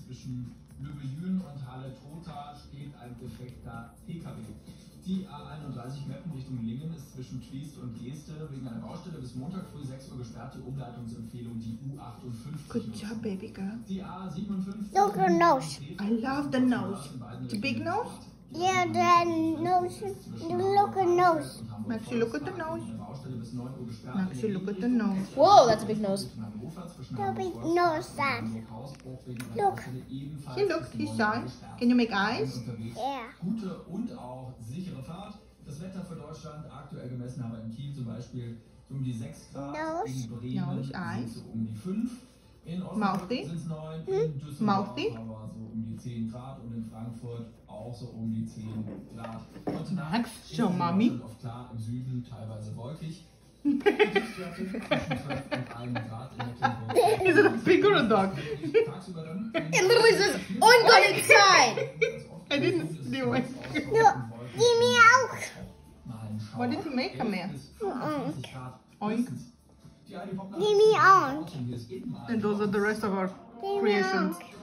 zwischen Lübejün und Halle-Trotha steht ein defekter PKW. Die A31 Meppen Richtung Lingen ist zwischen Triest und Geeste wegen einer Baustelle bis Montag früh 6 Uhr gesperrt. Die Umleitungsempfehlung die U58. Good job, baby girl. Die A57. Look at the nose. I love the nose. The big nose? Yeah, the nose. Look at the nose. Maxi, look at the nose. Maxi, look at the nose. Whoa, that's a big nose. The big nose, Dad. Look. He looked, he saw it. Can you make eyes? Yeah. Gute und auch sichere Fahrt. Das Wetter für Deutschland aktuell gemessen haben wir in Kiel zum Beispiel so um die 6 Grad. Nose. In Bremen Nose, sind eyes. es so um die 5. In Osnabrück Mouthy. sind es 9. In Düsseldorf Mouthy. aber so um die 10 Grad. Und in Frankfurt auch so um die 10 Grad. Und Max, ist show es mommy. oft klar, im Süden teilweise wolkig. Tiefstwerte zwischen 12 und 1 Grad in Mecklenburg. Is it a pig or a dog? Tagsüber dann It literally says oink on its side. I didn't do it. Give me out. What did he make, Amir? Oink. Give me out. And those are the rest of our creations.